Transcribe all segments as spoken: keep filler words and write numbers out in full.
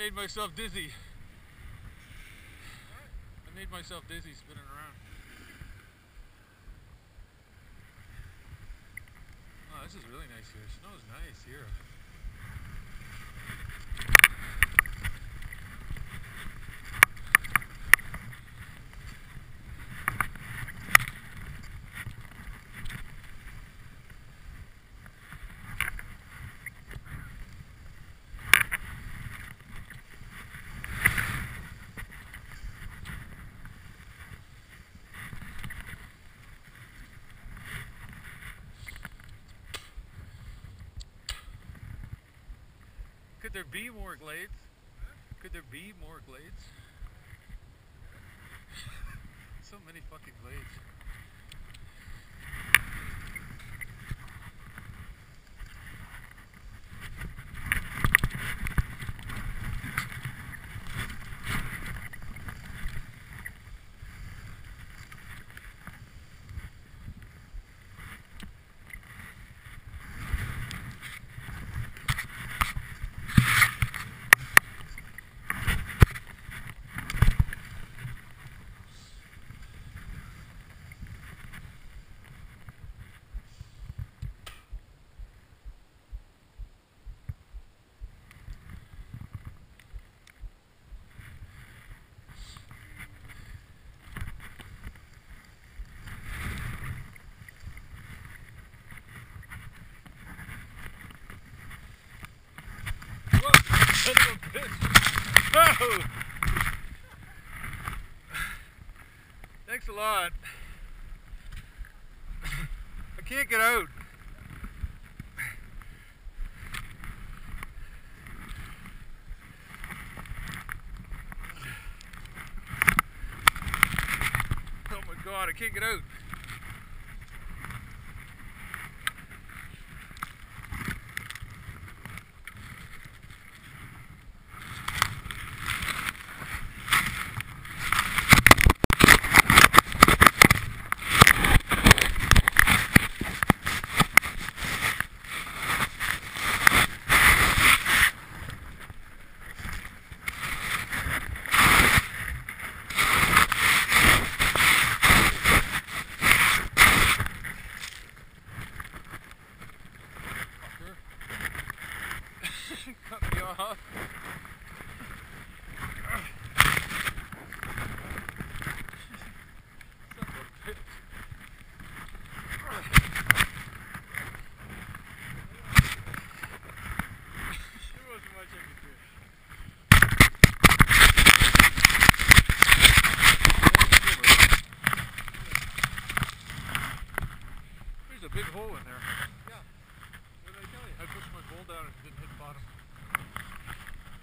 made myself dizzy. I made myself dizzy spinning around. Oh, this is really nice here. Snow is nice here. Could there be more glades? Could there be more glades? So many fucking glades. Whoa! Thanks a lot. I can't get out. Oh my god, I can't get out. Cut me off. There's a big hole in there. Yeah. What did I tell you? I pushed my bowl down and it didn't hit the bottom.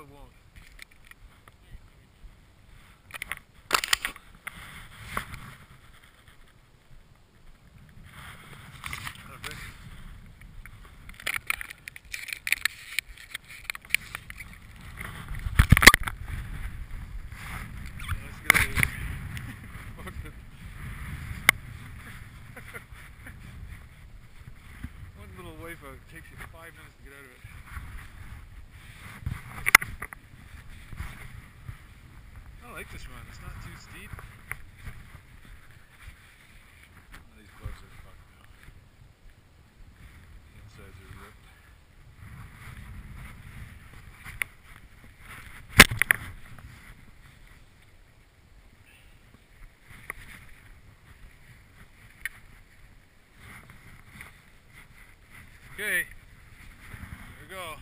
it won't. Okay. Let's get out of here. One little wipeout takes you five minutes to get out of it. I like this one. It's not too steep. Oh, these bugs are fucked now. The insides are ripped. Okay, here we go.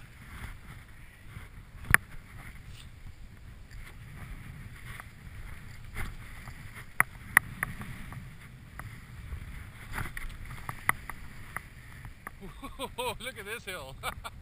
Whoa, look at this hill.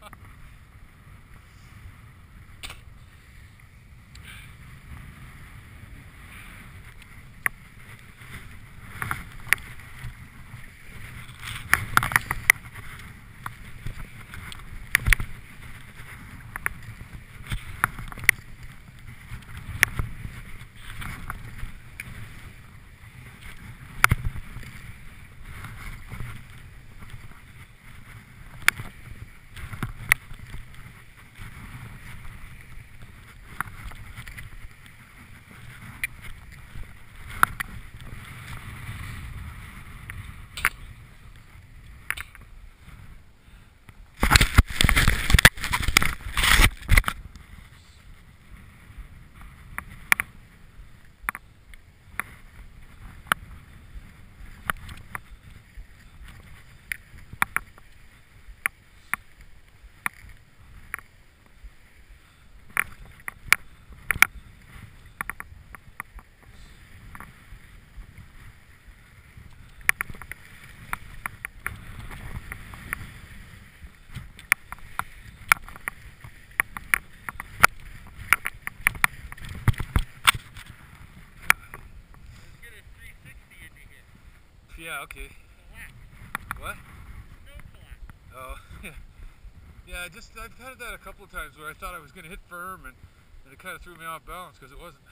Yeah, okay. What? Oh, yeah. Yeah, just, I've had that a couple of times where I thought I was going to hit firm and, and it kind of threw me off balance because it wasn't.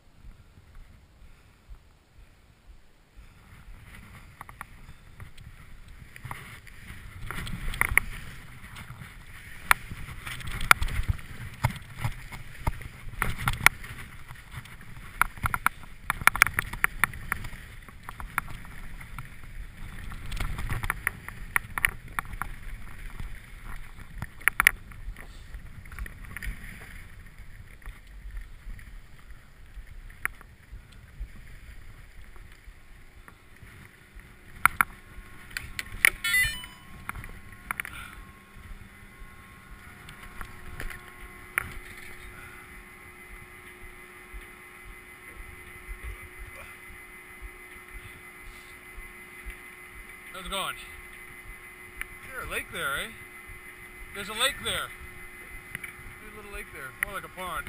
How's it going? Sure, a lake there, eh? There's a lake there. There's a little lake there, more like a pond.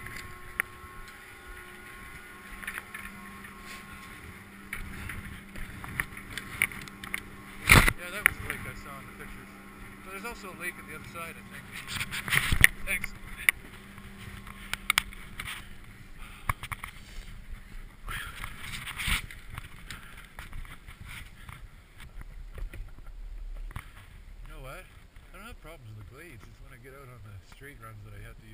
Yeah, that was the lake I saw in the pictures. But there's also a lake at the other side, I think. Thanks. You know what? I don't have problems with the glades. It's when I get out on the straight runs that I have to